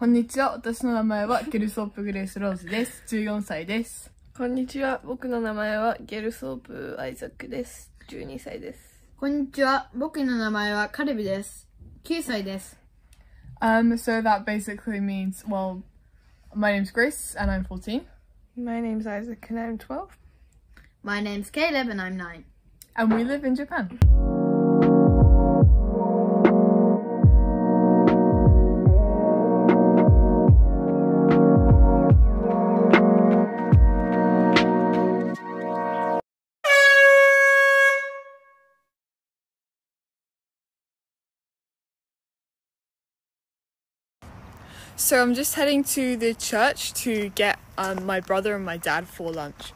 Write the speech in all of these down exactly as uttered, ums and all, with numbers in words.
こんにちは。私の名前はゲルソープグレースローズです。じゅうよんさいです。 こんにちは。僕の名前はゲルソープアイザックです。じゅうにさいです。 こんにちは。僕の名前はカルビです。きゅうさいです。 Um, so that basically means, well, my name's Grace and I'm fourteen. My name's Isaac and I'm twelve. My name's Caleb and I'm nine. And we live in Japan. So I'm just heading to the church to get um, my brother and my dad for lunch.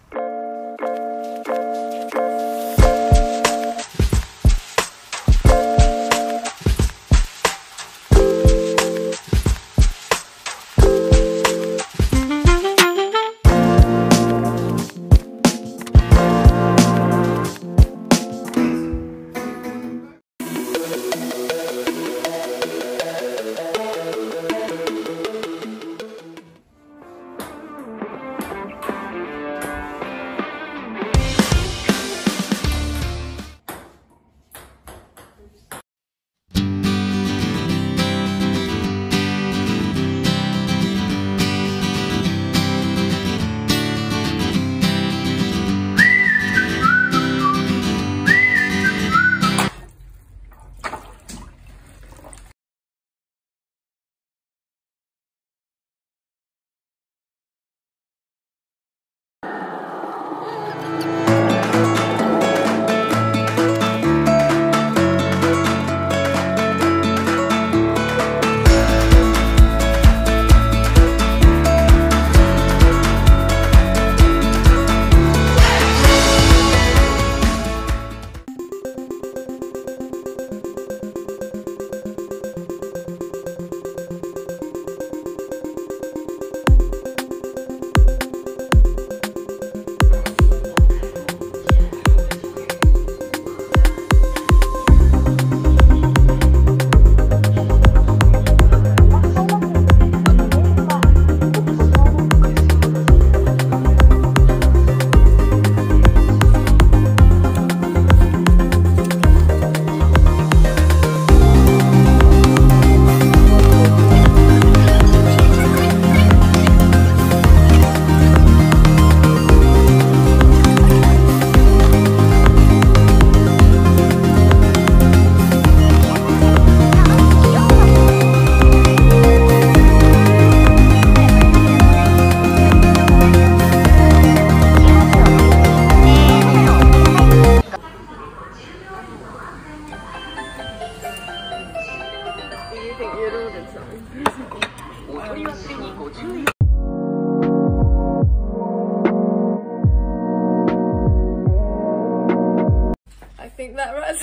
I think that was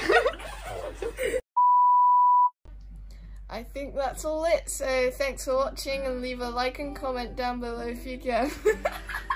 I think that's all it, so thanks for watching and leave a like and comment down below if you can.